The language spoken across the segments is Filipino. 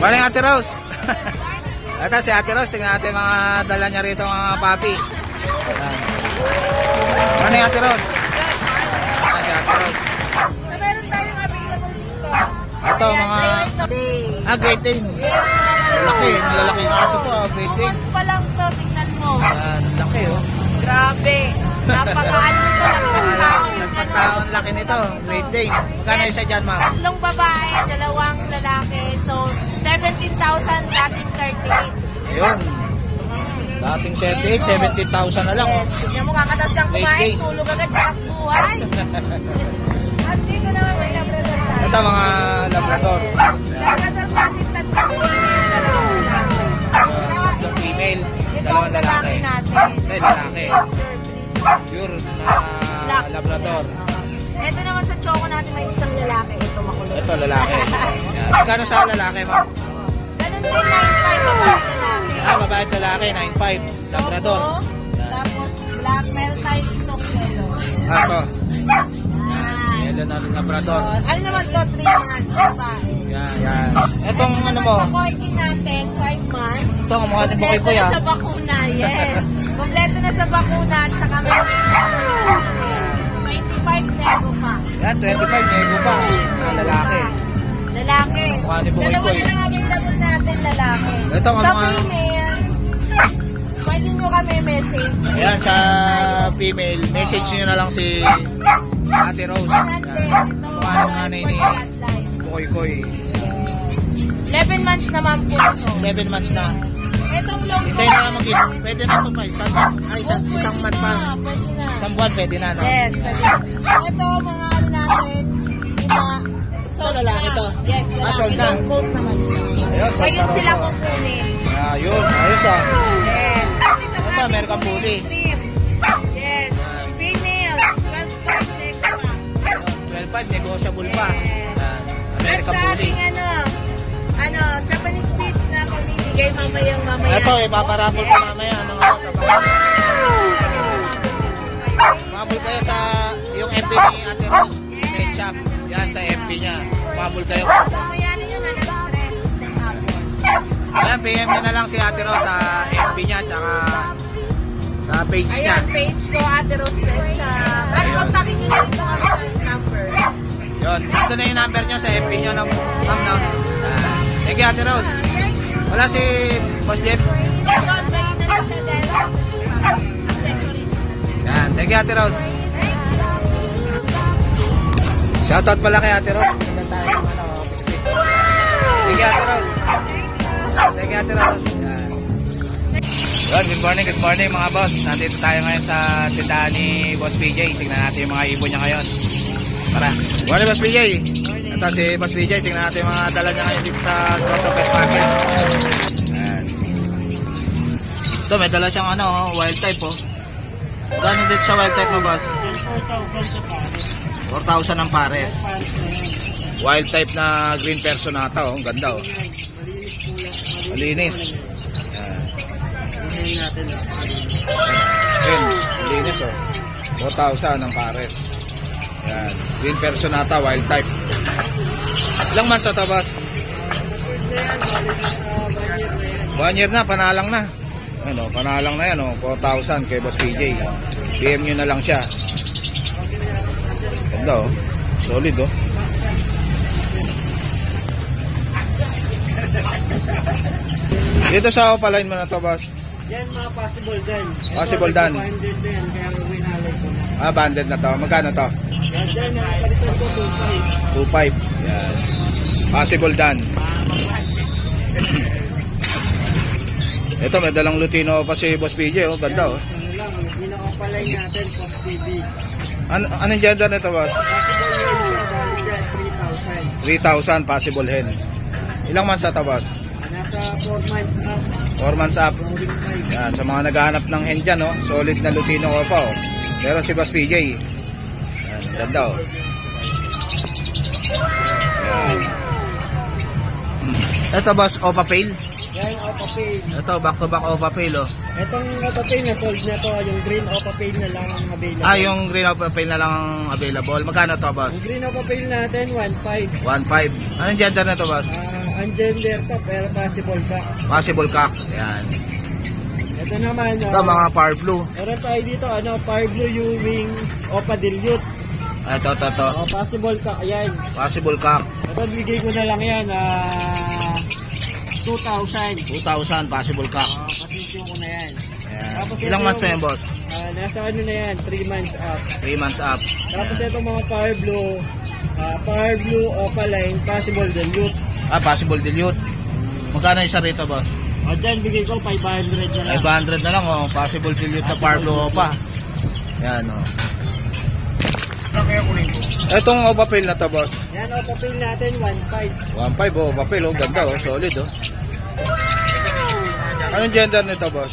Morning, Ate Rose. Ito si Ate Rose, tingnan natin mga dala niya rito mga papi. Morning, Ate Rose. Ito si Ate Rose. So, meron tayong available dito. Ito mga Great Dane. Malaki, malalaki nga aso to, Great Dane. Months pa lang to, tingnan mo. Laki oh. Grabe. Napakaano ito, nagpastaon laki nito, Great Dane. Magkano isa dyan, ma'am? Tatlong babae, dalawang lalaki. So, 17,000, dating 38. Ayun. Dating 38, 17,000 na lang oh. Tignan mo, kakatas lang kumain, tulog agad sa buhay. At dito naman may Labrador tayo. Ito mga Labrador. Labrador natin, Yung female, dalawang lalaki. Ito lalaki. Pure na Labrador. Ito naman sa choco natin may isang lalaki. Ito makulit. Ito lalaki. Magkano sa lalaki, ma'am? Ganun din, 9.5 babae lalaki. Babae at lalaki, 9.5. Labrador. Tapos black, meron tayong itong yellow. Ito. Yellow na Labrador. Ano naman to? 3 months babae. Yan. Itong ano mo? Sa corgi natin, 5 months. Ito, kumukha din po Kompleto ya. na sa bakuna, yes. Kompleto na sa bakuna at saka may 25 nego pa. Yan, 25 nego pa. Lalaki. Lalaki. Mukha ni Boy Dalawa Boy. na lang available natin, lalaki. Ito, Sa ano female, pwede nyo kami message. Ayan, sa female, message nyo na lang si Ate Rose. Yan. Mukha ng nanay ni Koy Koy. 11 months naman po ito. 11 months na. Itong long Hintayin na lang mag-in. Pwede na ito pa. Isang month pa. Pwede na. Isang buwan, pwede na, no? Yes, pwede na. Ito, mga ano natin, sold lalaki na. to? Yes, lalaki. Sold na. Long coat naman. Ayun, sold Ngayon na sila rin to. kukunin. Ayun, ayos ah. Yes. Ito, American Bully. Yes. Female, 12.5 next pa. 12.5, negotiable pa. Yes. Yan, At American sa Bully. ating Japanese Spitz na mamimigay mamaya. Ito, ipaparapol ko mamaya mga boss. Mabul kayo sa yung FB ni Ate Rose, Pet Shop. Yan sa FB niya. Mabul kayo. Mamaya ninyo na na-stress. Ayan, PM nyo na lang si Ate Rose sa FB niya tsaka sa page niya. Ayan, page ko, Ate Rose Pet Shop. At kontakin nyo na ito kami sa number. Yun, dito na yung number nyo sa FB nyo na ma'am na. Thank you, Ate Rose. Wala si Boss Jeff. Yan, thank you, Ate Rose. Shoutout pala kay Ate Rose. Tingnan tayo ng biscuit. Thank you, Ate Rose. Thank you, Ate Rose. Yan. Yun, good morning mga boss. Nandito tayo ngayon sa tindahan ni Boss PJ. Tingnan natin yung mga ibon niya ngayon. Tara. Good morning, Boss PJ. Ito si Boss PJ. Tingnan natin yung mga dala niya ngayon dito sa Grotto Pet Market. Yan. Ito, may dala siyang wild type oh. Gano'n dito sa wild type mo, boss? 4,000 ang pares. Wild type na green personata oh. Ang ganda oh. Malinis. Yan. Malinis oh. 4,000 ang pares. Yan. Green personata, wild type. Ilang months na ito, boss? 1 year na, panalang na. Ano, panalang na yan oh. 4,000 kay Boss PJ. PM nyo na lang siya. Ganda oh. Solid oh. Dito sa opaline mo na to, boss? Yan mga possible din. Possible din. Banded din, kaya winalay ko na. Banded na to. Magkano to? Yan dyan, ang palisan ko 2.5. 2.5. Yan. Possible dan. Ito, may dalang Lutino pa si Boss PJ oh. Ganda oh. Ano lang, pinakapalay natin, post PB. Anong gender nito, boss? Possible yan siya, bali dyan, 3,000 3,000. possible hen. Ilang months na to, boss? Nasa 4 months up. 4 months up. Going 5. Yan, sa mga naghahanap ng hen dyan oh. Solid na Lutino ko pa oh. Meron si Boss PJ. Yan, ganda oh. Yan. Ito, boss, Opa Pale. Yan, Opa Pale. Ito, back to back Opa Pale oh. Itong Opapil na sold na to, yung green Opapil na lang ang available. Yung green Opapil na lang ang available. Magkano to, boss? Yung green Opapil natin, 1.5. 1.5. Anong gender na to, boss? Ang gender to, pero possible ka. Possible cock. Yan. Ito naman, Ito, mga Par Blue. meron tayo dito, Par Blue Ewing Opa Dilute. Ito. Possible ka, ayan. Possible cock. Ito, bigay ko na lang yan, 2,000. 2,000, possible cock. Pasisyon ko na yan. Yan. Tapos Ilang ito months na yung- yan, boss? Nasa ano na yan, 3 months up. 3 months up. Tapos ito mga Par Blue Opaline, possible dilute. Possible dilute. Magkano isa rito, boss? O dyan, bigay ko 500 na lang. 500 na lang, oh. Possible dilute na Par Blue pa. Yan, oh. Itong Opapil na to, boss. Yan, Opapil natin, 1.5. 1.5, oh. Opapil, oh. Ganda, oh. Solid, oh. Anong gender nito, boss?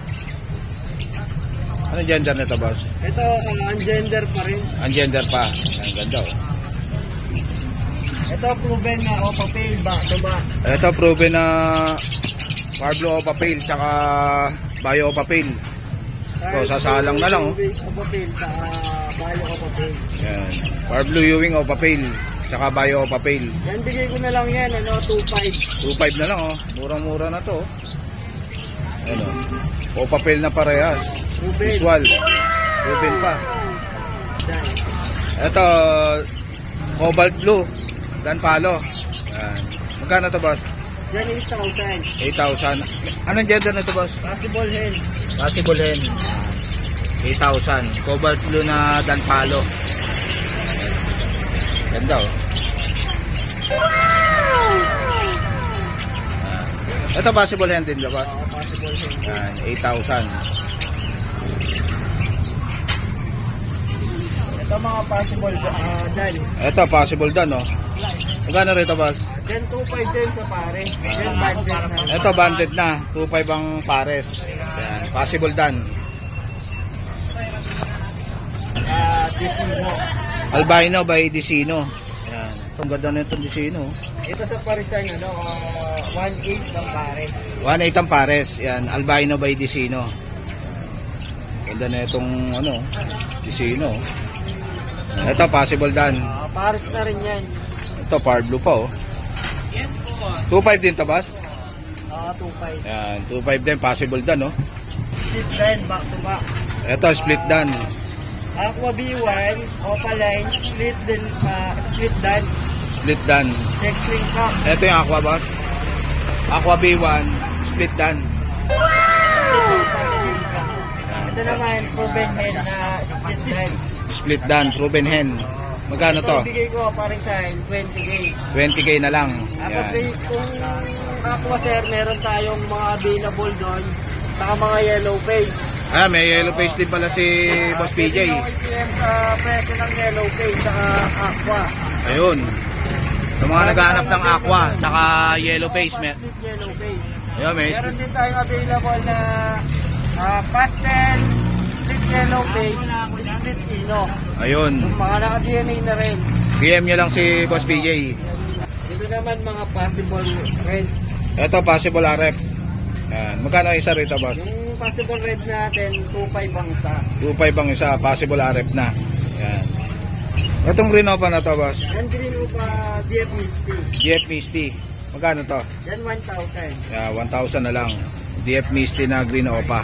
Anong gender nito, boss? Ito, ang gender pa rin. Ang gender pa. Ang ganda, oh. Ito, proven na Opapil, back to back. Ito, proven na Par Blue Opapil, tsaka Bio Opapil. So, sasalang na lang, oh. Opapil sa Bayo Opapil. Yan. Par Blue Ewing Opapil, tsaka Bio Opapil. Yan, bigay ko na lang yan, 2.5. 2.5 na lang, oh. Murang-mura na to, oh. Ano? Opapil na parehas. Proven. Visual. Proven pa. Yan. Ito, Cobalt Blue. Dan Palo. Yan. Magkano to, boss? Yan, 8,000. 8,000. Anong gender na to, boss? Possible hen. Possible hen. 8,000. Cobalt Blue na Dan Palo. Ganda, oh. Ito possible hen din, boss? Possible hen. Yan, 8,000. Ito mga possible dyan. Ito possible dan, oh. Magkano rito, boss? Then 2.5 din sa pare. Then banded na. Ito banded na, 2.5 ang pares. Yan, possible dan. Disino. Albino by Dicino. Yan. Itong ganda na itong Dicino. Ito sa parisan, 1.8 ang pare. 1.8 ang pares. Yan, Albino by Dicino. Ganda na itong Dicino. Ito possible dan. Pares na rin yan. Ito Par Blue pa, oh. Yes po. 2.5 din to, boss? 2.5. Yan, 2.5 din, possible dan, oh. Split dan, back to back. Ito, split dan. Aqua B1, Opaline, split dan, Split dan. sex string cock. Ito yung Aqua, boss. Aqua B1, split dan. Passenger cock. Ito naman, proven hen na split dan. Split dan, proven hen. Magkano to? Ito, bigay ko parisan, 20k. 20k na lang. Tapos Yan. kung Aqua sir, meron tayong mga available doon, saka mga yellow face. May yellow face din pala si Boss PJ. PM sa presyo ng yellow face, saka Aqua. Ayun. Sa mga naghahanap ng Aqua, tsaka yellow face. Split yellow face. Ayun, may Meron din tayong available na pastel, split yellow face, split ino. Ayun. Yung mga naka-DNA na rin. PM nyo lang si Boss PJ. Dito naman mga possible red. Ito, possible RF. Yan. Magkano isa rito, boss? Yung possible red natin, 2.5 ang isa. 2.5 ang isa, possible RF na. Yan. Itong Renova na to, boss. Yan green pa DF Misty. DF Misty. Magkano to? Yan 1,000. Yeah, 1,000 na lang. DF Misty na Green Opa.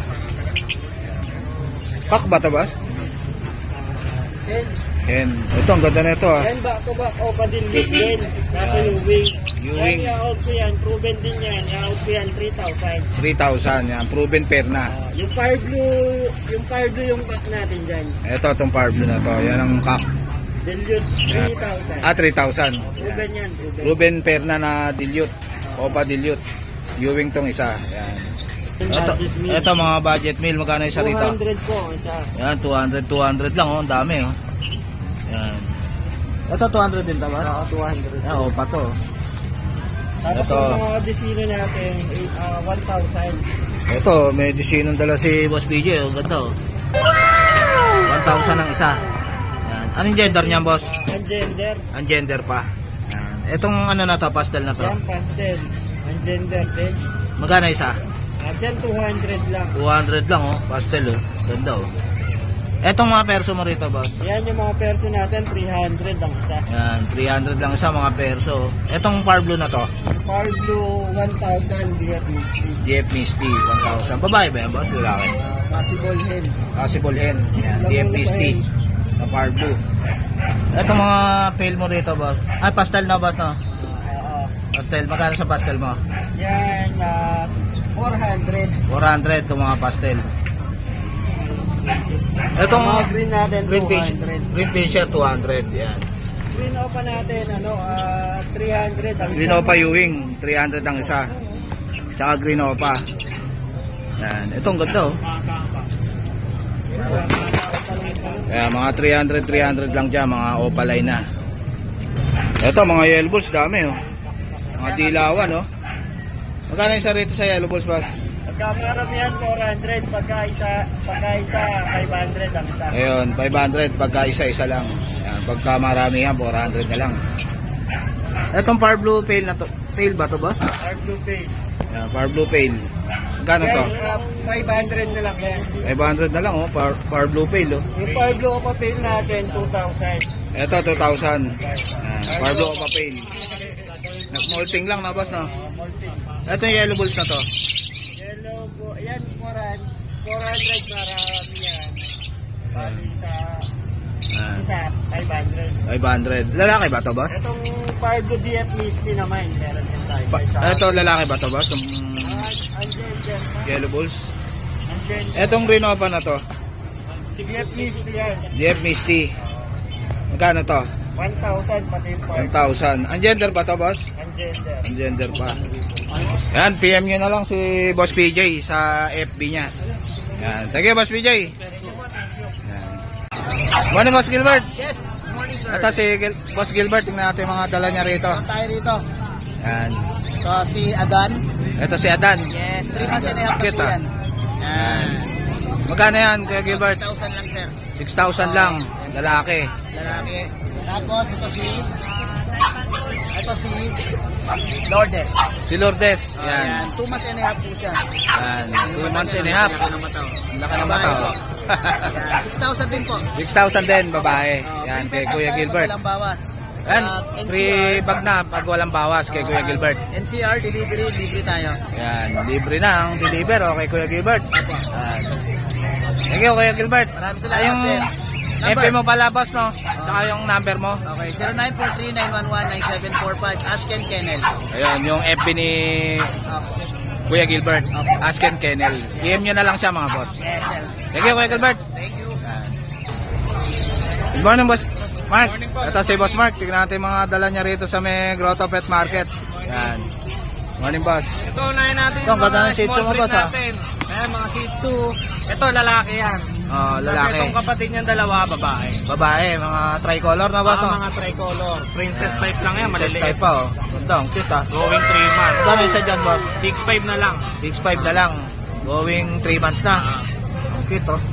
Kak ba to, boss? Then, Hen. Ito, ang ganda na ito, ah. yan back to back Opa din din. Kaso yung wing. Ewing. Yan i-out ko yan, proven din yan. I-out ko yan 3,000. 3,000. Yan, proven pair na. Yung fire blue yung back natin dyan. Ito, itong Power Blue na to. Yan ang kak. Dilute 3,000. 3,000. Proven yan, proven. Proven pair na dilute. Opa dilute. Ewing tong isa. Yan. Ito mga budget meal. Magkano isa rito? 200 po isa. Yan, 200 lang, oh. Ang dami, oh. Yan. Ito, 200 din, tamas? Oo, 200. Yan, oh, pa to. Tapos Ito. yung mga desino natin, 1,000. Ito, may disinong dala si Boss PJ, oh. Ganda, oh. 1,000 ang isa. Yan. Anong gender niyan, boss? Ang gender, Ang gender pa. Yan. Itong ano na to, pastel na to. yan pastel. Ang gender din. Magkano isa? Dyan 200 lang. 200 lang oh, pastel oh. Ganda oh. Etong mga perso mo rito, boss. Yan yung mga perso natin, 300 ang isa. Yan, 300 lang isa mga perso. Etong Par Blue na to, Par Blue, 1,000 DF Misty. DF Misty, 1,000. Babae ba yan, boss? Lalaki. Possible hen. Possible hen. Yan, DF Misty. Na Par Blue. Etong mga pale mo rito, boss. Ay, pastel na, boss, no? Pastel. Magkano sa pastel mo? Yan, 400. 400 itong mga pastel. Etong Mga green natin, green fish, 200. green fisher, 200. Yan. Green opa natin, 300 ang Green isa. Opa Ewing, 300 ang isa. Tsaka Green Opa. Yan. Itong ganda oh. Kaya mga 300 lang dyan, mga opaline na. Ito, mga yellow balls, dami oh. Mga dilawan oh. Magkano isa rito sa yellow balls, boss? Pagkamaramihan, 400. Pagka isa 500 ang isa. Ayun, 500 pagka isa-isa lang. Yan, pagka maramihan, 400 na lang. Itong Par Blue Pale na to. Pale ba to, boss? Par Blue Pale. Yan, Par Blue Pale. Magkano to? Yan, 500 na lang yan. 500 na lang oh, Par Blue Pale oh. Yung Par Blue opa Pale natin, 2,000. Ito, 2,000. Par Blue Opa Pale. Nag-molting lang na, boss, no? Molting. Ito yung yellow balls na to. Yellow po, yan, 400 marami yan. Pag isa 500. 500. Lalaki ba to, boss? Itong Par Blue DF Misty naman, meron din tayo. Ito, lalaki ba to, boss? Yung Ang yellow balls. gender. Etong Green Opa na to. DF Misty yan. DF Misty. Magkano to? 1,000 pati yung Par 1,000. Ang gender ba to, boss? Ang gender. Ang gender pa. Yan, PM nyo na lang si Boss PJ sa FB niya. Yan. Thank you, Boss PJ. Yan. Morning, Boss Gilbert. Yes, morning sir. Ito si Boss Gilbert. Tingnan natin mga dala niya rito. Tayo rito. Yan. So, si Adan. Ito si Adan. Yes, 3 months and a half Cute, po ah. yan. Yan. Magkano yan, Kuya Gilbert? 6,000 lang sir. 6,000 lang. Lalaki. Lalaki. Tapos ito si Lourdes. Si Lourdes. Yan. Yan, 2 months and a half po siya. Yan. 2 months and a half. Laki ng mataw. Laki ng mata. oh. Yan, 6,000 din po. 6,000 din, babae. Yan, kay Kuya Gilbert. Walang bawas. Yan, NCR, free bag na pag walang bawas kay Kuya Gilbert. NCR delivery, libre tayo. Yan, libre na ang deliver kay Kuya Gilbert. Yan. Thank you, Kuya Gilbert. Maraming salamat, Yung sir. FB mo pala, boss, no? Tsaka yung number mo. Okay, 0943-911-9745, Ashken Kennel. Ayun, yung FB ni Okay. Kuya Gilbert. Ashken Kennel. PM nyo na lang siya, mga boss. Yes, sir. Thank you, Kuya Gilbert. Thank you. Yan. Good morning, boss Mark. Ito si Boss Mark. Tignan natin mga dala niya rito sa may Grotto Pet Market. Yan. Morning, boss. Ito, unahin natin Ito, ang ganda ng Shih Tzu mo, boss, ha? Ayan, mga Shih Tzu. Ito, lalaki yan. Oh, Kasi lalaki. itong kapatid niyang dalawa, babae. Babae, mga tricolor na, boss, no? Mga tricolor. Princess type lang yan, Princess maliliit. type pa, oh. Ganda, ang cute, ha? Going 3 months. Gano'n isa dyan, boss? 6'5 na lang. 6'5 na lang. Going 3 months na. Ang cute, oh.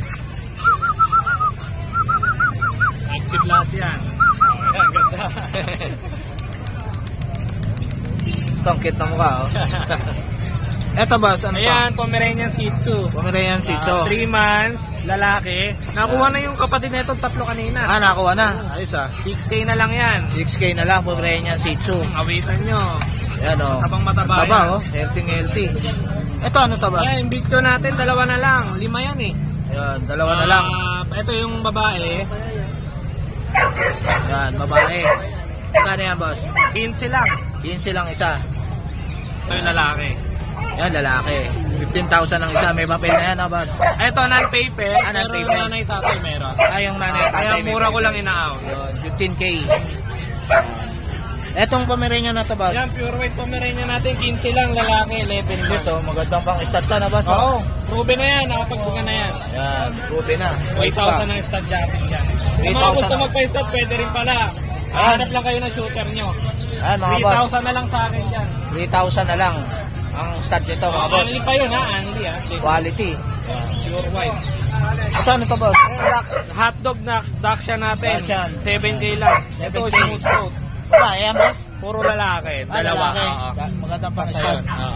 Active lahat yan. Ayan, ganda. Ito, ang cute na mukha, oh. Eto, boss, ano Ayan, Pomeranian Shih Tzu. Pomeranian Shih Tzu. 3 months, lalaki. Nakuha na yung kapatid na itong tatlo kanina. Ah, nakuha na. Ayos, ah. 6K na lang yan. 6K na lang, Pomeranian Shih Tzu. Awitan nyo. Ayan, oh. Habang mataba Taba, yan. oh. Healthy. Ito, ano to ba? Ayan, yung victor natin, dalawa na lang. 5 yan eh. Ayan, dalawa na lang. Ito yung babae. Ayan, babae. Magkano yan, boss? 15 lang. 15 lang isa. Ito yung lalaki. Yan, lalaki. 15,000 ang isa. May papel na yan, boss. Ito, non-paper. Ah, Pero non-paper. yung nanay tatay meron. Ah, yung nanay at tatay. Kaya may mura ko papel. lang ina-out. Yun, 15K. Etong Pomeranian na to, boss. Yan, pure white Pomeranian natin. 15 lang, lalaki. 11 months. Ito, magandang pang start ka na, boss. Oo, proven na yan. Nakapagbuka na yan. Yan, ruby na. 8,000 ang stud jacket dyan. Kung mga 8,000 gusto na. magpa-stud, pwede rin pala. Hanap lang kayo ng shooter nyo. Ayan, mga boss. 3,000 na lang sa akin dyan. 3,000 na lang ang start nito, mga boss. Anli pa yun ha, Anli ha. Quality. Pure white. Ito, ano to, boss? Hotdog na Daksha natin. Dakshan. 7K lang. Ito, 7K. smooth coat. Ba, ayan, boss. Puro lalaki. Ah, Dalawa. lalaki. Oo. Magandang pang Basta start. yun. Oo.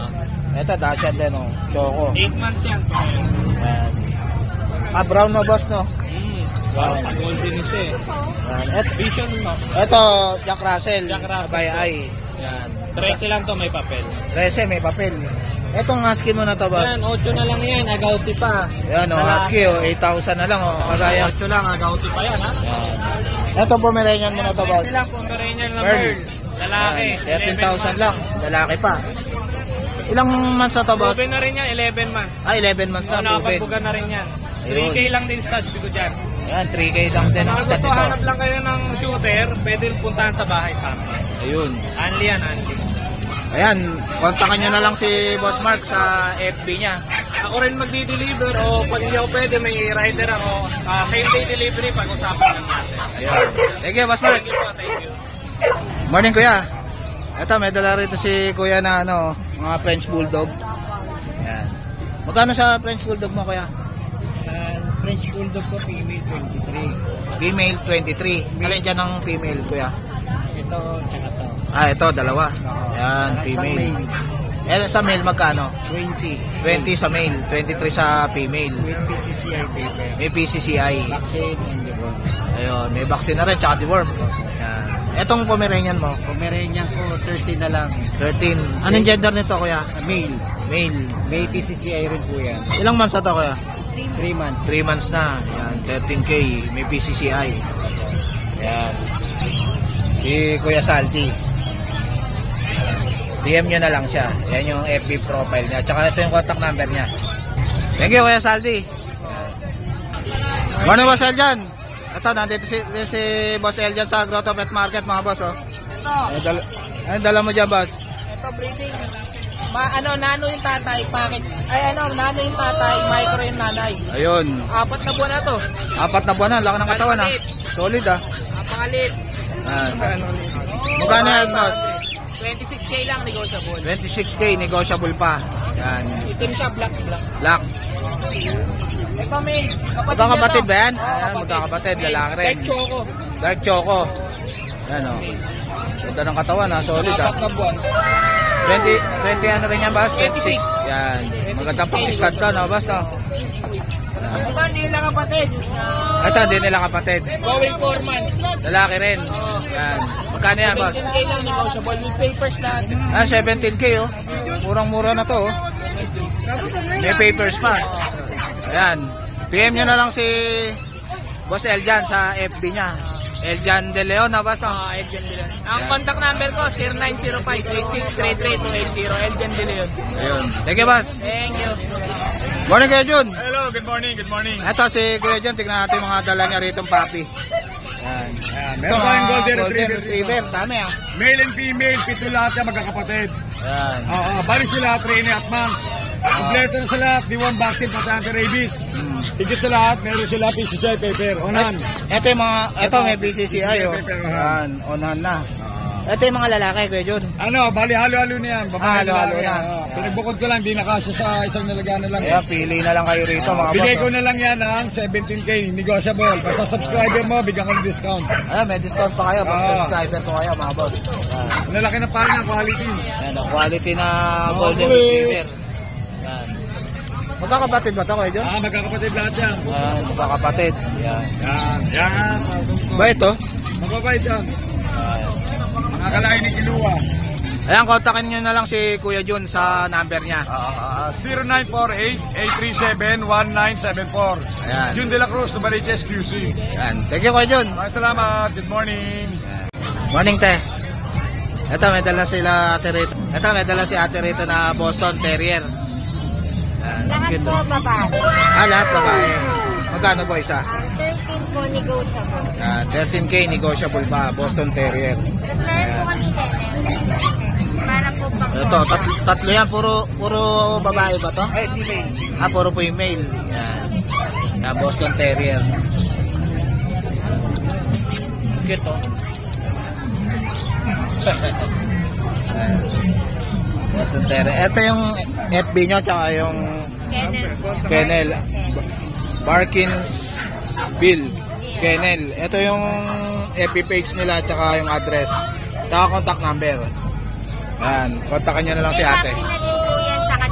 Ito, Dachshund din, oh. Choco. 8 months yan. Yan. Brown na boss, no? Wow, golden is eh. Yan. Vision mo. Ito, Jack Russell. Jack Russell. By eye. Yan. 13 lang to, may papel. 13, may papel. Itong husky mo na to, boss. Yan, 8 na lang yan, agauti pa. Yan, oh, husky, oh. 8,000 na lang, oh. Kagaya. 8 lang, agauti pa yan, ha? Yan. Itong Pomeranian mo na to, boss. 20 lang, Pomeranian na Pearl. Pearl. Lalaki. Yan, 13,000 lang. Lalaki pa. Ilang months na to, boss? Proven na rin yan, 11 months. 11 months na, proven. Nakapagbuga na rin yan. Ayun. 3K lang din stats ko dyan. Yan, 3K lang din ang Kung stat gusto nito. hanap lang kayo ng shooter, pwede puntahan sa bahay sa amin. Ayun. Anli yan, Anli. Ayan, kontakan nyo na lang si Boss Mark sa FB niya. Ako rin magdi-deliver o pag hindi ako pwede, may rider ako. Same day delivery, pag-usapan lang natin. Ayun. Thank you, Boss Mark. Thank you po, thank you. Morning, Kuya. Ito, may dala rito si Kuya na ano, mga French Bulldog. Ayan. Magkano sa French Bulldog mo, Kuya? French Bulldog ko, female 23. Female 23. Alin dyan ang female, Kuya? Ito, tsaka to. Ito, dalawa. Ayan, female. Sa male, magkano? 20. 20 sa male, 23 sa female. With PCCI paper. May PCCI. Vaccine and the worm. Ayun, may vaccine na rin, tsaka deworm. Ayan. Etong Pomeranian mo, Pomeranian ko, 13 na lang. 13. Anong gender nito, Kuya? Male. Male. May PCCI rin po yan. Ilang months na to, Kuya? 3 months. 3 months na. Ayan, 13K. May PCCI. Ayan. Si Kuya Salty. DM nyo na lang siya. Yan yung FB profile niya. Tsaka ito yung contact number niya. Thank you, Kuya Salty. Morning, Boss Eljan. Ito, nandito si Boss Eljan sa Grotto Pet Market, mga boss, oh. Ano dala mo dyan, boss? Ito, breeding. Nano yung tatay, packet. Nano yung tatay, micro yung nanay. Ayun. 4 na buwan na to. 4 na buwan na. Laki ng katawan, ha. Solid, ha. Napakalit. Magkano yan, boss? 26K lang, negotiable. 26K, negotiable pa. Yan. Itim siya, black. Black. Ito, may Magkakapatid ba yan? Ayan, magkakapatid. Lalaki rin. Dark choco. Dark choco. Yan, o. Ganda ng katawan, ha. Solid, ha. 4 na buwan. 20 ano rin yan, boss? 26. Yan. Magandang pang-stud ka, no, boss, no? Ito, hindi lang kapatid. Ito, hindi nila kapatid. Going 4 months. Lalaki rin. Yan. Magkano yan, boss? 17K lang, negotiable. With papers lahat. 17K, oh. Murang-mura na to, oh. May papers pa. Ayan. PM nyo na lang si Boss Eljan sa FB niya. Eljan De Leon, na boss, no? Eljan De Leon. Ang contact number ko, 0905-8633-280. Eljan De Leon. Ayun. Thank you, boss. Thank you. Morning, Kuya Jun. Hello, good morning, good morning. Ito si Kuya Jun. Tignan natin yung mga dala niya rito, papi. Ayan. Meron tayong Golden Retriever. Retriever. Dami, ah. Male and female, 7 lahat yan magkakapatid. Ayan. Bali sila 3.5 months. Kompleto na sa lahat, di one vaccine pati anti-rabies. Higit sa lahat, meron sila PCCI paper, onan. Ito yung mga, ito may BCCI, oh. Ayan, onahan na. Ito yung mga lalaki, Kuya Jun. Bali halo-halo na yan. Halo-halo na. Pinagbukod ko lang, di nakasya sa isang nalagyan na lang. Kaya pili na lang kayo rito, mga boss. Bigay ko Oh. na lang yan ng 17K, negotiable. Basta subscriber mo, bigyan ko ng discount. Ayan, may discount pa kayo pag subscriber ko kayo, mga boss. Ayan. Lalaki na pa ng quality. Ayan, ang quality na Golden Retriever. Ayan. Magkakapatid ba ito, Kuya Jun? Magkakapatid lahat yan. Ayan, magkakapatid. Ayan. Yan. Ba ito? Mababait yan. Ayan. Nakakalain ni Kiluwa. Ayan, kontakin nyo na lang si Kuya Jun sa number niya. 0948-837-1974. Ayan. Jun De La Cruz, Novaliches, QC. Ayan. Thank you, Kuya Jun. Maraming salamat. Good morning. Ayan. Morning, te. Ito, may dala sila ate rito. Ito, may dala si ate rito na Boston Terrier. Ayan. Lahat Cute, po oh. babae. Lahat babae. Magkano po isa? 13 po negotiable. 13K negotiable pa, Boston Terrier. Meron po kami para po pang Ito, tatlo yan, puro babae ba to? Ay, female. Puro female. Yan. Yan, Boston Terrier. Cute, oh. Ayan. Boston Terrier. Ito yung FB nyo, tsaka yung Kennel. Barkins Bill Kennel. Ito yung FB page nila, tsaka yung address. Tsaka contact number. Ayan, kontakan nyo na lang si ate. May vaccine na din po yan sa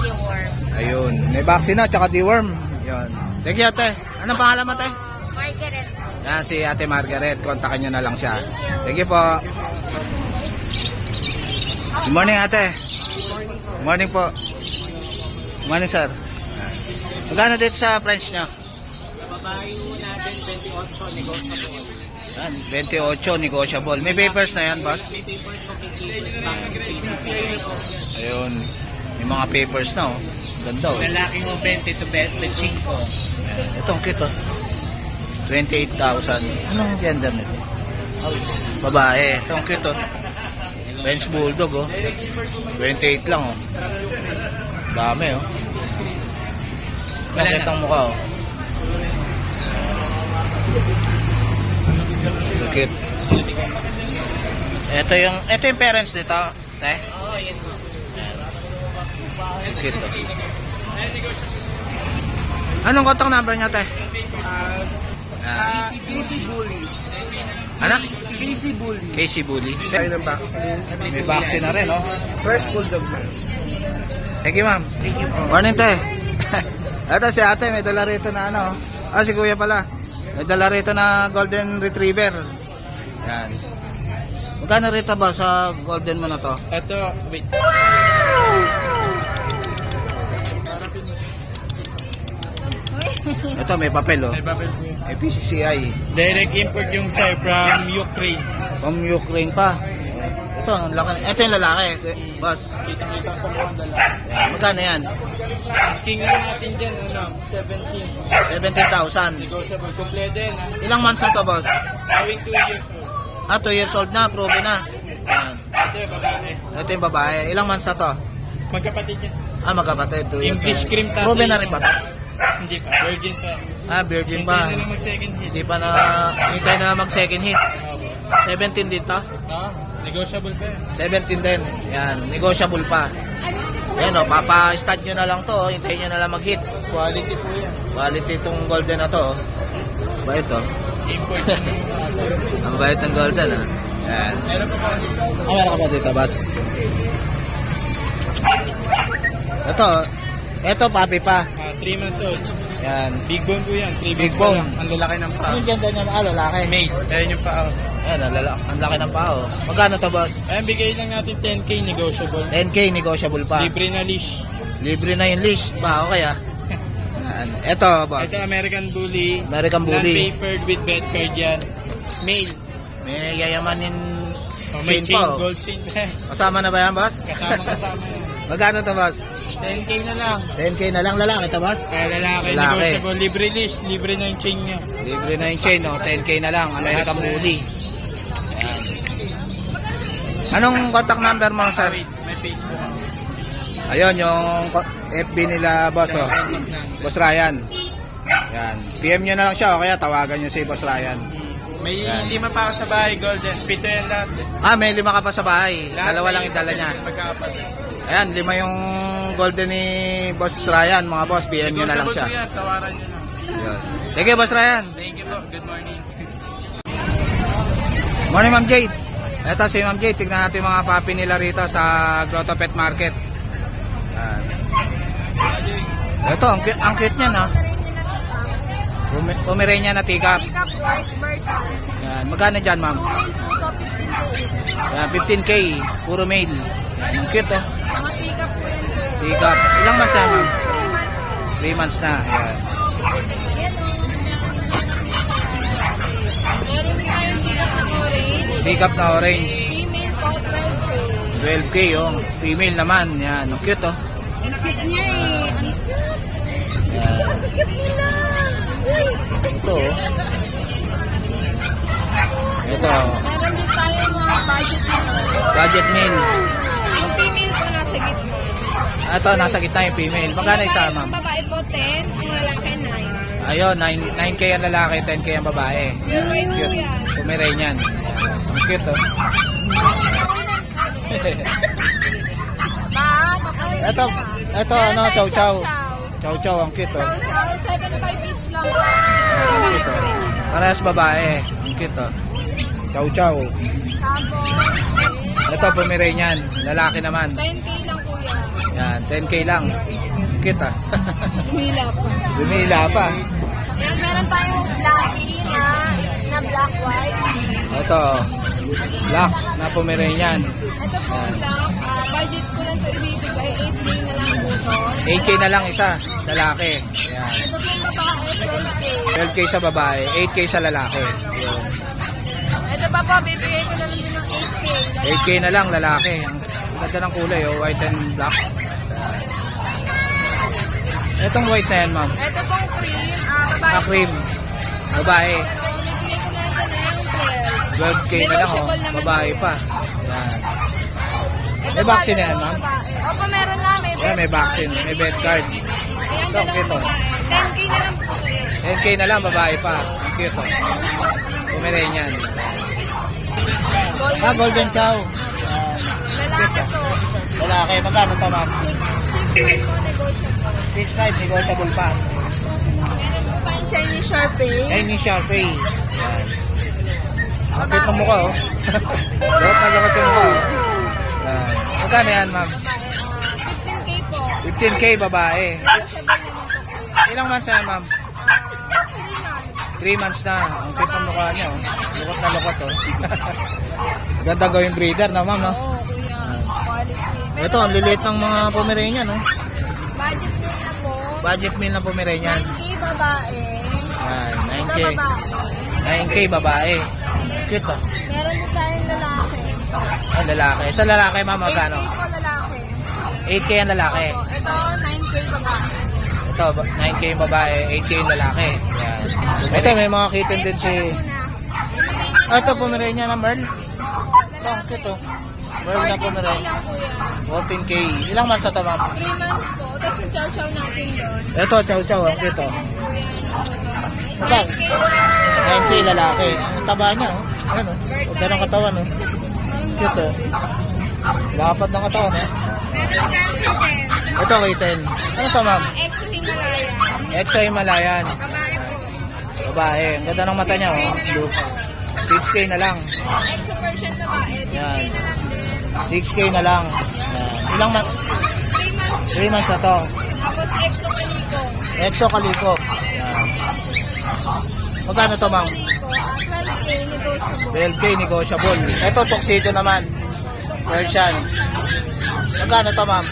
Ayun. May vaccine na, tsaka deworm. Yun. Thank you, ate. Anong pangalan mo, ate? Margaret. Yan, si ate Margaret. Kontakin nyo na lang siya. Thank you po. Good morning, ate. Good morning po. Good morning, sir. Magkano dito sa French nyo? Sa babae natin, 28, negotiable. Yan, 28, negotiable. May papers na yan, boss? May papers ko, PCCI po. Ayun. May mga papers na, oh. Ganda, oh. Lalaki mo, 20 to 25. Ito, ang cute, oh. 28,000. Anong gender nito? Babae. Ito, ang cute, oh. French Bulldog, oh. 28 lang, oh. Dami, oh. Bakit ang mukha, oh. Cute. Ito yung parents nito, te. Oo, yan po. Cute, oh. Anong contact number niya, te? Casey Bully. Anak? Casey Bully. Casey Bully. Tayo ng vaccine. May vaccine na rin, oh. First Bulldog man. Thank you, ma'am. Thank you po. Morning, te. Ito si ate, may dala rito na ano. Ah, si kuya pala. May dala rito na golden retriever. Yan. Magkano rito ba sa golden mo na to? Ito, wait. Ito, may papel, oh. May babel po yun. May PCCI. Direct import yung sir from Ukraine. From Ukraine pa. Ito, ang laki. Ito yung lalaki, boss. Kita-kita sa mga dala. Yan. Magkano yan? Asking lang natin dyan, 17. 17,000. Negotiable. Kompleto yan, ha? Ilang months na to, boss? Having 2 years old. Ah, 2 years old na, proven na. Yan. Ito yung babae. Ito yung babae. Ilang months na to? Magkapatid yan. Ah, magkapatid. 2 years English old. cream tatay. Proven na rin ba to? Hindi pa. Virgin pa. Ah, virgin Hindi ba? na lang mag-second hit. Hindi pa na, hintay na mag second hit. 17 dito. Negotiable pa yan. 17 din. Yan, negotiable pa. Yan o, papa-stud nyo na lang to. Hintayin nyo na lang mag-hit. Quality po yan. Quality itong golden na to. Bait o. Import yan. Ang bait ng golden ah. Yan. Meron pa pa. Ah, meron ka pa dito, boss. Ito, papi pa. 3 months old. Yan. Big bone po yan. 3 Big months bone. pa lang. Ang lalaki ng paa. Anong ganda niya? Ah, lalaki. Male. Ayan yung paa. Yan, ang laki ng pao. Magkano to, boss? Ayan, bigay lang natin 10K negotiable. 10K, negotiable pa. Libre na leash. Libre na yung leash. Ba, okay ah. Yan. Ito, boss. Ito American Bully. American Bully. Non-papered with vet card yan. Male. May yayamanin May chain chain, pa. gold chain. Kasama na ba yan, boss? Kasama yan. Magkano to, boss? 10K na lang. 10K na lang lalaki to, boss? Lalaki, Lalaki. negotiable. Libre leash. Libre na yung chain niya. Libre na yung chain, no? 10K na lang. American Bully. Yan. Anong contact number mo, sir? Wait, may Facebook ako. Ayun, yung FB nila, boss, oh. Boss Ryan. Yan. PM nyo na lang siya, o kaya tawagan nyo si Boss Ryan. May Yan. 5 pa ako sa bahay, golden. Pito yan lahat. Ah, may 5 ka pa sa bahay. Lahat Dalawa may lang yung dala niya. Magkaapat. Ayan, 5 yung golden ni Boss Ryan. Mga boss, PM nyo na lang siya. Negotiable po yan, tawaran nyo na. Yun. Thank you, Boss Ryan. Thank you po. Good morning. Morning, Ma'am Jade. Ito si Ma'am Jade. Tignan natin mga papi nila rito sa Grotto Pet Market. Yan. Ito, ang cute niya, no? Pomeranian na tigap. Pick-up white bird. Yan. Magkano dyan, ma'am? Yan, 15K. Puro male. Yan, ang cute, oh. Mga pick-up po yan. Tigap. Ilang months na, ma'am? 3 months. 3 months na. Yan. Yan o. Meron tayong pick-up na orange. Tigap na orange. Female po 12K. 12K, oh. Female naman. Yan, ang cute, oh. Ang cute niya eh. Ang cute. Yan. Ang cute nila. Uy. Ito, oh. Ito. Meron din tayo mga budget nila. Gadget meal. Yung female po nasa gitna. Ito, nasa gitna yung female. Magkano isa, ma'am? Ang babae po 10, ang lalaki 9. Ayun, 9K ang lalaki, 10K ang babae. Yan, Cute cute. yan. Pomeranian. Ang cute, oh. Ito, ano, chow chow. Chow chow, ang cute, oh. Chow chow, 7.5 each lang. Ang cute, oh. Parehas babae. Ang cute, oh. Chow chow. Tapos, Ito, Pomeranian. Lalaki naman. 10K lang kuya. Yan, 10K lang. Cute ah. Humila pa. Lumila pa. Ayan, meron tayong Blackie na black white. Ito, black na Pomeranian. Ito po black. Budget ko lang ito ibibigay. 8K na lang po to. 8K na lang isa, lalaki. Ayan. Ito po yung babae, 12K. 12K sa babae, 8K sa lalaki. Yun. Ito pa po, bibigay ko na lang din ng 8K. 8K na lang, lalaki. Ang ganda ng kulay, oh, white and black. Itong white na yan, ma'am. Ito pong cream, babae. Cream. Babae. Bibigay ko na ito na yung 12K na lang, oh. Babae pa. Yan. May vaccine na yan, ma'am? Opo, meron na. Yan, may vaccine. May bed card. Ayan, Ito, cute, oh. 10K na lang po. 10K na lang, babae pa. Ang cute, oh. Pomeranian. Golden Chow. Lalaki to. Lalaki, magkano to, ma'am? 6 po, negotiable. 6.5, negotiable pa. Meron po tayong Chinese Sharpei. Chinese Sharpei. Yan. Ang cute ng mukha, oh. Lahat na lahat yung mukha, oh. Yan. Magkano yan, ma'am? 15K po. 15K, babae. Negotiable naman po. Ilang months na yan, ma'am? 3 months na. Ang cute ng mukha niya, oh. Lukot na lukot, oh. Ganda gawing breeder na, ma'am, no? Oo, kuya. Quality. Ito, ang liliit ng mga Pomeranian, no? Budget meal na po. Budget meal ng Pomeranian. 9K babae. Yan, Sa 9K. babae. 9K, babae. Cute, oh. Meron din tayong lalaki. Ang lalaki. Sa lalaki, ma'am, magkano? 8K po lalaki. 8K ang lalaki. Ito, 9K babae. Ito, 9K yung babae, 8K yung lalaki. Yan. Ito, may mga kitten din si... Ah, ito, Pomeranian na Merl. Ito, ito. Merl na 14K Pomeranian. lang po yan. 14K. Ilang months na ito, ma'am? 3 months po. Tapos yung chow-chow natin doon. Ito, chow-chow. Ang cute, oh. Ito, 9K 9K lalaki. Ang taba niya, oh. Ano? Huwag ng katawan, oh. Cute, oh. Lapad ng katawan, oh. Meron tayong kitten. Ito, kitten. Ano ito, ma'am? Exo Himalayan. Exo Himalayan. Babae po. Babae. Ang ganda ng mata niya, oh. Blue. 6K na lang. Exo Persian babae. 6K Yan. na lang din. 6K na lang. Yan. Ilang months? 3 months. 3 months na to. Tapos Exo Calico. Exo Calico. Yan. Magkano to, ma'am? Calico. 12K negotiable. 12K negotiable. Ito, tuxedo naman. Persian. Magkano to, ma'am?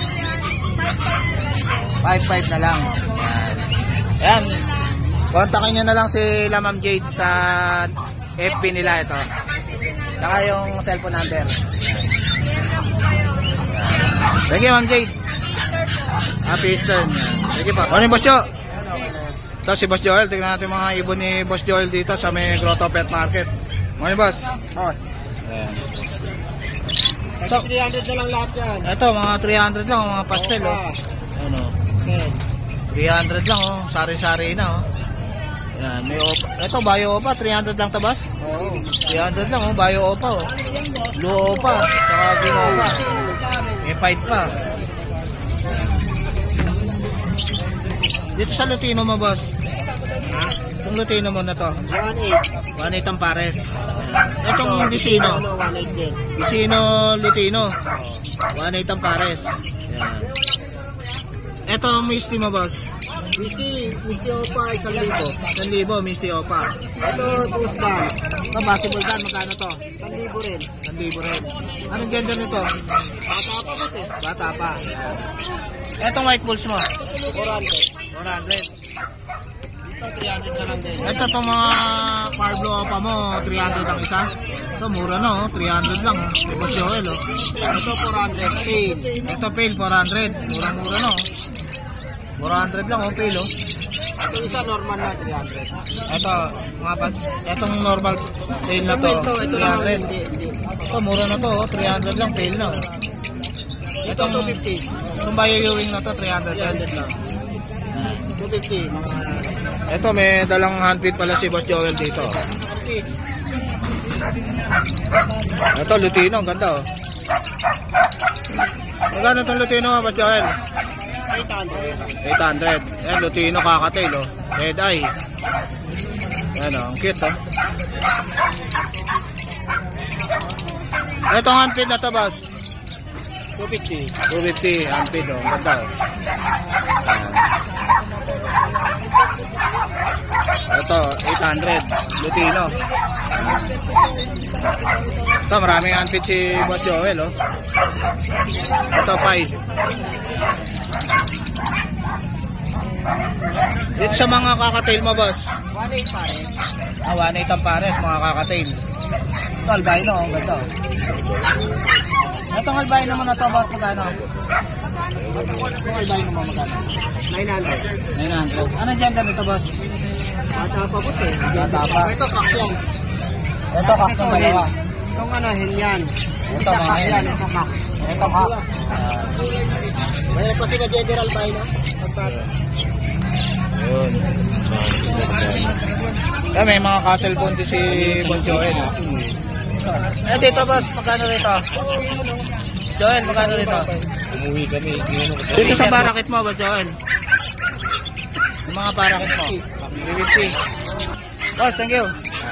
5.5 na lang. Yan. Yan. Kontakin nyo na lang si La Ma'am Jade sa FB nila ito. Saka yung cellphone number. Thank you, Ma'am Jade. Happy Easter. Thank you pa. Morning, Boss Jo. Ito si Boss Joel. Tingnan natin mga ibon ni Boss Joel dito sa may Grotto Pet Market. Morning, Boss. Boss. Ayan. So, 300 na lang lahat yan. Ito, mga 300 lang, mga pastel, oh. Ano? 300 lang, oh. Sari-sari na, oh. Yan, may opa. Ito, Bayo Opa, 300 lang tabas. Oo. 300 lang, oh. Bayo Opa, oh. Blue Opa, saka Green Opa. May fight pa. Dito sa Lutino mo, boss. Itong Lutino mo na to. 1.8. 1.8 ang pares. Itong Vicino. 1.8 din. Vicino Lutino. 1.8 ang pares. Yan. Ito, Misty mo, boss. Misty Opa, 1,000. 1,000, Misty Opa. Ito, Tuesday. Ito, possible dan. Magkano to? 1,000 rin. 1,000 rin. Anong gender nito? Bata pa kasi. Bata pa. Etong white bulls mo? 400. 400. Ito, 300 na lang din. Ito itong mga Parblo Opa mo, 300 ang isa. Ito, mura na, oh. 300 lang. Oh. Boss Joel, oh. Ito, 400. Pain. Ito, pale, 400. Murang-mura na, oh. 400 lang, oh, pale, oh. Ito isa, normal na, 300. Ito, mga etong normal pale na to, Ito lang. 300. Ito, mura na to, oh. 300 lang, pale na, oh. Ito, 250. Itong Bio-Ewing na to, 300 300 lang. 250. Ito, may dalang handfeed pala si Boss Joel dito. Ito, Lutino, ang ganda, oh. Magkano itong Lutino, Boss Joel? 800. 800. Ayan, Lutino kakatail, oh. Red eye. Ayan, oh. Ang cute, oh. Itong handfeed na to, boss. 250. 250, ampid oh. Ganda oh. Ito, 800, Lutino. Ito, maraming ampid si Boss Joel oh. Ito, 5. Dito sa mga kakatail mo, boss. 1.8 pa rin. 1.8 ang pares, mga kakatail. Ito, albino, ang ganda. Itong albino mo na to, boss, magkano? Itong albino mo, magkano? 900. 900. Anong gender nito, boss? Bata pa po eh. Bata pa. Ito, kak yan. Ito, kak ng dalawa. Itong anahin yan. Ito, mga yan. Ito, kak. Ito, kak. Mayroon pa sila General Albino. Yun. Kaya may mga cattle bone din si Bon Joel. Eh, dito, boss, magkano rito? Joel, magkano rito? Umuwi kami. Dito sa parakit mo, Bon Joel. Yung mga parakit mo. 350. Boss, thank you.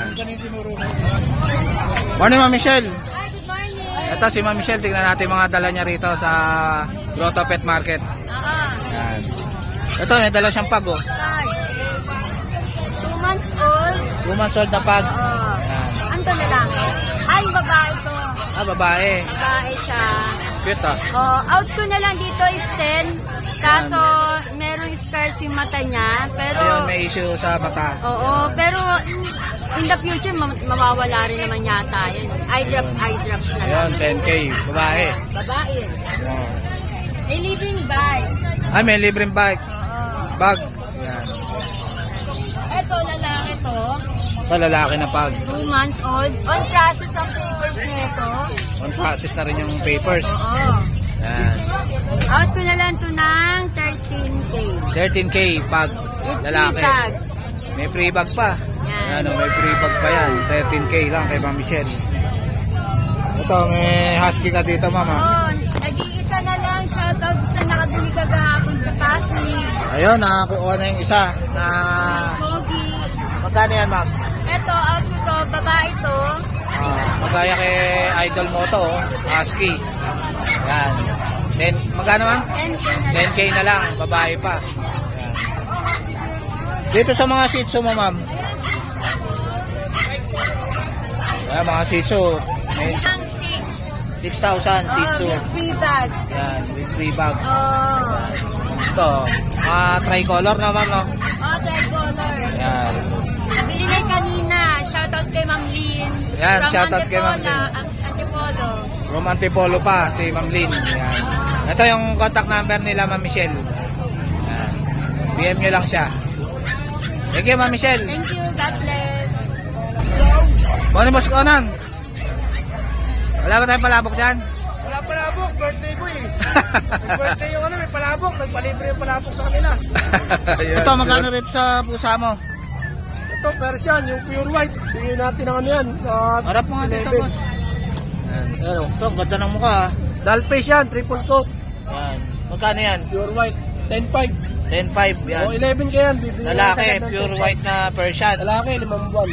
Morning, Ma'am Michelle. Good morning. Ito si Ma'am Michelle, tingnan natin mga dala niya rito sa Grotto Pet Market. Yan. Ito, may dala siyang pag oh. 2 months old. 2 months old na pag. Oo. Yan. Ano to na lang? Ay, babae to. Ah, babae. Babae siya. Cute ah. Oh, out ko na lang dito is 10. Kaso, merong scars yung mata niya. Pero, Ayun, may issue sa mata. oo, pero in the future, mawawala rin naman yata yun. Eye drops na lang. Ayun, 10K. Babae. Babae. Oh. A living bike. Ay, may libreng bike. Oo. Bag. Yan. Eto, lalaki to. Ito, lalaki na pag. 2 months old. On process ang papers nito. On process na rin yung papers. Oo. Yan. Out ko na lang to ng 13K. 13K pag. Lalaki. Free bag. May free bag pa. Yan. Yan, may free bag pa yan. 13K lang kay Ma'am Michelle. Ito, may husky ka dito, mama. Oh, nag-iisa na lang. Shoutout sa nakabili kagahapon sa Pasig. Ayun, nakakuha na yung isa. Na... Pogi. Magkano yan, ma'am? Eto, out ko to. Babae to. Magaya kay idol mo to, oh. Husky. Yan. Then, magkano, ma'am? 10K na lang. 10K na lang, babae pa. Yan. Dito sa mga Shih Tzu mo, ma'am. Yan, mga Shih Tzu. May Ang 6. 6,000 Shih Tzu. With free bags. Yan, with free bag. Oh. Ito, mga tricolor na, ma'am, no? Oh, tricolor. Yan. Nabili na yung kanina. Shoutout kay Ma'am Lynn. Yan, From shoutout kay Ma'am Lynn. Antipolo. From Antipolo pa, si Ma'am Lynn. Yan. Ito yung contact number nila, Ma'am Michelle. Yan. PM nyo lang siya. Thank you, Ma'am Michelle. Thank you. God bless. Ano mo Konan? Wala ba tayong palabok dyan? Wala palabok, birthday ko eh. Birthday yung ano, may palabok. Nagpalibre yung palabok sa kanila. Ito, magkano rin sa pusa mo? Ito, Persian, yung pure white. Tingin natin ang ano yan. Harap mo nga dito, 11. boss. Yan. Ito, ganda ng mukha. Dalpace yan, triple coat. Yan. Magkano yan? Pure white, 10.5. 10.5 yan. O, 11 ka yan. Bibili Lalaki, ka sa pure 10.5. white na Persian. Lalaki, 5 buwan.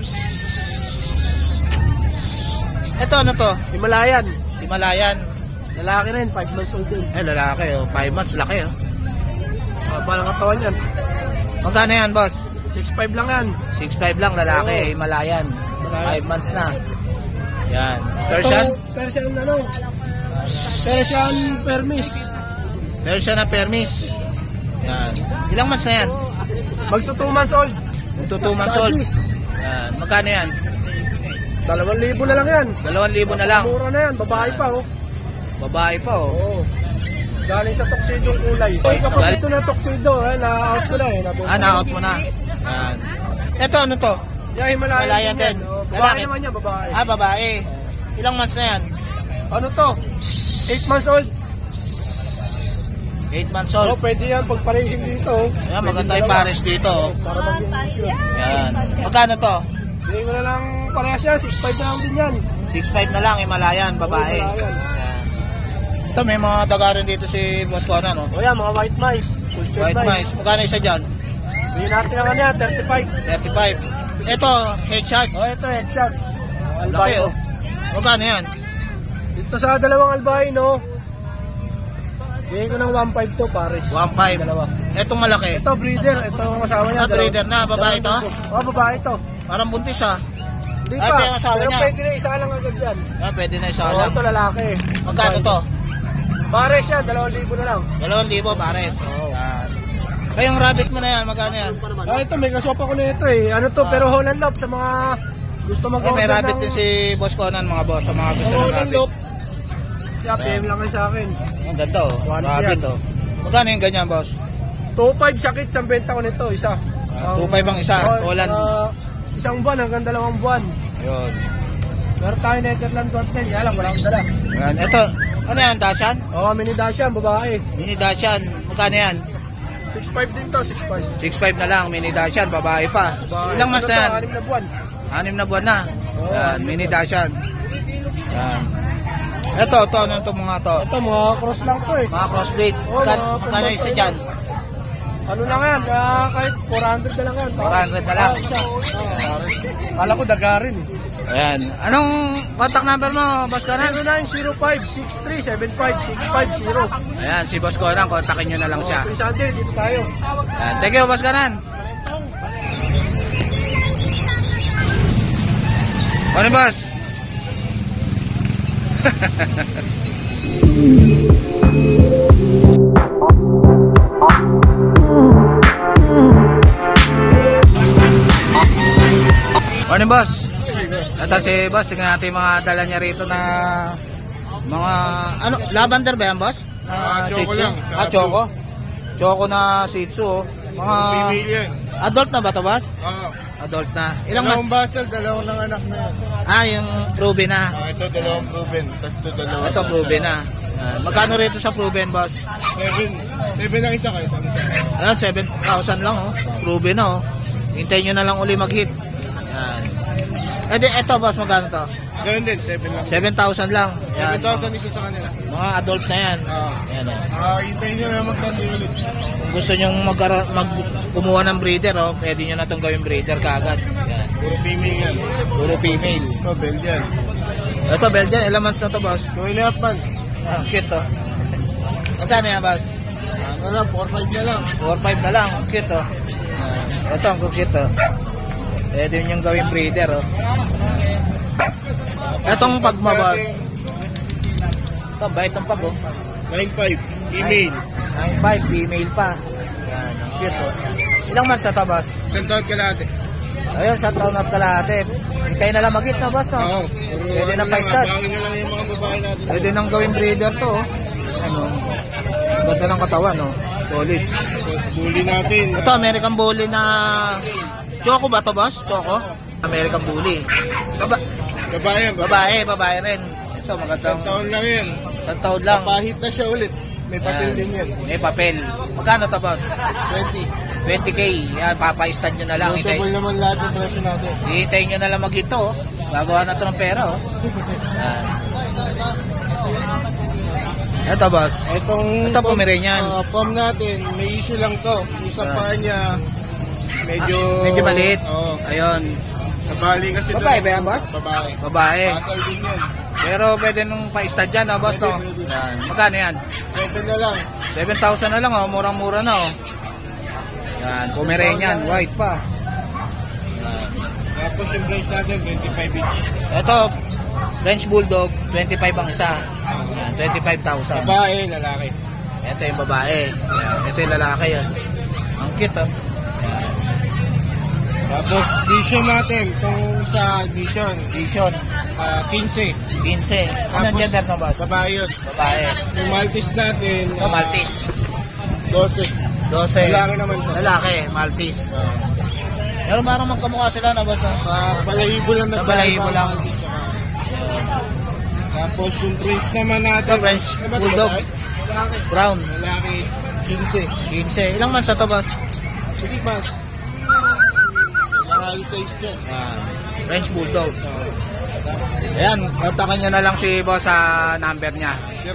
Ito, ano to? Himalayan. Himalayan. Lalaki rin, 5 months old din. Eh, lalaki, oh. 5 months, laki, oh. Parang katawan yan. Magkano yan, boss? 6.5 lang yan. 6.5 lang, lalaki, Oo. Himalayan. Himalayan. 5 months na. Yan. Persian? Ito, Persian ano? Persian Permis. Persian na permis. Yan. Ilang months na yan? Magto 2 months old. Magto 2 months old. Sadis. Yan. Magkano yan? 2,000 na lang yan. 2,000 na lang. Mura na yan, babae pa oh. Babae pa, oh. Oo. Galing sa tuxedo kulay. Ay, kapag ito na tuxedo, na-out ko na eh. Na-out mo na. Yan. Ito, ano to? Yeah, Himalayan Himalayan din. Oh, Lalaki. babae naman yan, babae. Babae. Ilang months na yan? Ano to? 8 months old. 8 months Oh, old. pwede yan, pag-parising dito. Yan, maganda yung pares dito, oh. Para mag-initial. Yan. Magkano to? Hindi ko na lang parehas yan, 6.5 na lang din yan. 6.5 na lang, Himalayan, babae. Oo, Himalayan. Yan. Ito, may mga daga rin dito si Boss Conan, no? O yan, mga white mice. Cultured White mice. Magkano isa dyan? Hindi natin ang ano yan, 35. 35. Ito, headshot. Oh, ito, headshots. Laki, Albino. oh. Magkano yan? Dito sa dalawang albino, Bigay ko ng 1.5 to, pares. 1.5. Dalawa. Etong malaki. Ito, breeder. Ito ang asawa niya. Breeder na, babae to? Oo, babae to. Parang buntis ah. Hindi Ay, pa. pero asawa Pero niya. pwede na isa lang agad yan. Pwede na isa Oo, lang. ito lalaki. Magkano to? Pares yan, 2,000 na lang. 2,000 pares. Oo. Yan. Kayong rabbit mo na yan, magkano yan? Ito, may kasopa ko na ito eh. Ano to, pero Holland Loop sa mga gusto mag-order May rabbit din si Boss Conan mga boss, sa mga gusto ng Holland rabbit. Loop. Siya, PM lang kayo sa akin. Ang ganda oh. Quality Rabbit yan. oh. Magkano yung ganyan boss? 2.5 sakit sa benta ko nito, isa. 2.5 ang isa, Holland. Isang buwan hanggang 2 buwan. Yun. Meron tayo Netherlands Dorten, kaya lang, wala akong dala. Yan. Ito, ano yan, Dachshund? Oo, mini Dacian, babae. Mini Dachshund. Magkano yan? 6.5 din to, 6.5. 6.5 na lang, mini Dachshund, babae pa. Babae. Ilang mas na yan? 6 na buwan. 6 na buwan na. Oo. Yan, mini Dachshund. Yan. Ito, ano itong mga to? Ito, mga cross lang to eh. Mga crossbreed. Oo, mga Magkano isa dyan? Ano lang yan, kahit 400 na lang yan. 400 na lang. Kala ko dagarin eh. Ayan. Anong contact number mo, Boss Conan? 0905-6375-650. Ayan, si Boss Conan, kontakin nyo na lang siya. Chris Andy, dito tayo. Ayan. Thank you, Boss Conan. Ano, Boss? Morning, boss. Ito si boss, tingnan natin yung mga dala niya rito na mga, ano, lavender ba yan, boss? Choco Shih Tzu? lang. Choco. Choco na Shih Tzu, oh. Mga yan. adult na ba ito, boss? Oo. Adult na. Ilang mas? basal, dalawang ng anak na yan. Yung proven na. Ito, dalawang proven. Tapos ito, dalawa. Ito, proven na. Magkano rito sa proven, boss? 7 ang isa kayo. Ayan, 7,000 lang, oh. Proven na, oh. Hintayin nyo na lang uli mag-hit. Ayan. Eto, boss, magkano to? 7 din, 7 lang. 7,000 lang. Ayan. 7,000 isa sa kanila. Mga adult na yan. Oo. Ayan, oh. Hintayin nyo na magkano ulit. Kung gusto nyo kumuha ng breeder, oh, pwede nyo na itong gawing breeder kaagad. Ayan. Puro female yan. Puro female. Ito, Belgian. Ito, Belgian. Ilang months na to, boss? 2.5 months. Cute, to. Magkano yan, boss? Ano lang, 4-5 na lang. 4-5 na lang. Cute, to. Ito, ang cute, to. Pwede nyo yung gawing breeder, oh. Itong pag mo, boss. Ito, bait ang pag, oh. 9.5, female. 9.5, female pa. Yan, ang cute, oh. Ilang months na to, boss? Santod ka lahat eh. Ayun, sa taon at kalahati. Hintay na lang mag-hit na, boss, no? Oo. Pwede na pa-start. Abangin nyo lang yung mga babae natin. Pwede nang gawing breeder to, oh. Ano? Ang ganda ng katawan, no? Solid. Tapos bully natin. Ito, American Bully na... Choco ba to, boss? Choco? American Bully. Babae yan. Babae rin. Ito, magandang... Isang taon lang yan. Isang taon lang. Pahit na siya ulit. May papel Yan. din yan. May papel. Magkano to, boss? 20. 20K. Yan, papaistan nyo na lang. Usable naman lahat yung presyo natin. Hihintayin nyo na lang mag-hit to, oh. Gagawa na to ng pera, oh. Yan. Ito, boss. Ito, Pomeranian. Pom natin, may issue lang to. Isang paa niya, medyo maliit. Oo. Ayun. Nabali kasi Babae doon. ba yan, boss? Babae. Babae. Basal din yan. Pero pwede nung pa-stud dyan, oh, boss, no? Pwede. Yan. Magkano yan? 7 na lang. 7,000 na lang, oh. Murang-mura na, oh. Yan, Pomeranian, white pa. Tapos yung price natin, 25 each. Ito, French Bulldog, 25 ang isa. Yan, 25,000. Babae, lalaki. Ito yung babae. Yan, ito yung lalaki, yan. Ang cute, oh. Tapos, vision natin, itong sa vision, Vision, 15. 15. Anong Tapos, gender no, boss? Babae yun. Babae. Yung Maltese natin, Ito, Maltese. 12. 12. Lalaki naman to. Lalaki, Maltese. Pero parang magkamukha sila na, boss, no? Sa balahibo lang. Sa balahibo lang. Tapos yung Prince naman natin. Ito, French Ano ba ito, Bulldog. babae? Brown. Lalaki, 15. 15. Ilang months na to, boss? Sige pa. Lalaki size dyan. French Bulldog. Ayan, kontakan nyo na lang si boss sa number niya.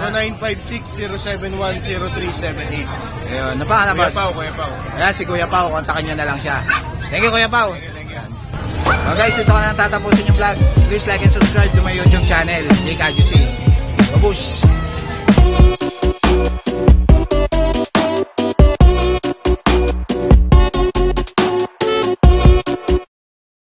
0956-071-0378. Ayun, napaka na, boss? Kuya Pao. Ayan, si Kuya Pao, kontakan nyo na lang siya. Thank you, Kuya Pao. So guys, ito ko na tatapusin yung vlog. Please like and subscribe to my YouTube channel, JKGC. Babush!